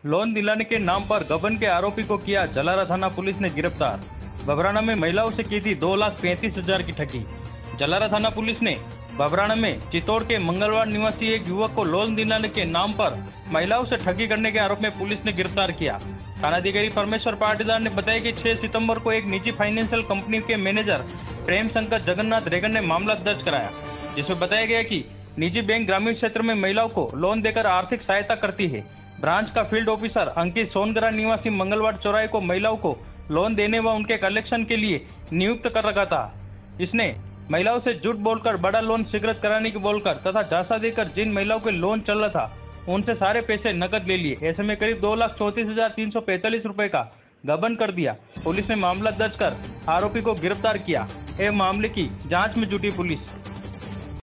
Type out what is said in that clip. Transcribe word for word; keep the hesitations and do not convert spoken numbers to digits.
Loan दिलाने के नाम पर गबन के आरोपी को किया जलारा थाना पुलिस ने गिरफ्तार। बबराना में महिलाओं से की थी दो लाख पैंतीस हजार की ठगी। जलारा थाना पुलिस ने बबराना में चित्तौड़ के मंगलवार निवासी एक युवक को लोन दिलाने के नाम पर महिलाओं से ठगी करने के आरोप में पुलिस ने गिरफ्तार किया। थानाधिकारी परमेश्वर पाटीदार ने बताया कि छह सितंबर को एक निजी फाइनेंशियल कंपनी के मैनेजर प्रेम शंकर जगन्नाथ रेगन ने मामला दर्ज कराया, जिसमें बताया गया कि निजी बैंक ग्रामीण क्षेत्र में महिलाओं को लोन देकर आर्थिक सहायता करती है। ब्रांच का फील्ड ऑफिसर अंकित सोनगरा निवासी मंगलवार चौराहे को महिलाओं को लोन देने व उनके कलेक्शन के लिए नियुक्त कर रखा था। इसने महिलाओं से झूठ बोलकर बड़ा लोन शीघ्र कराने की बोलकर तथा झांसा देकर जिन महिलाओं के लोन चल रहा था उनसे सारे पैसे नकद ले लिए। ऐसे में करीब दो लाख चौंतीस हजार तीन सौ पैंतालीस रुपए का गबन कर दिया। पुलिस ने मामला दर्ज कर आरोपी को गिरफ्तार किया। एवं मामले की जांच में जुटी पुलिस।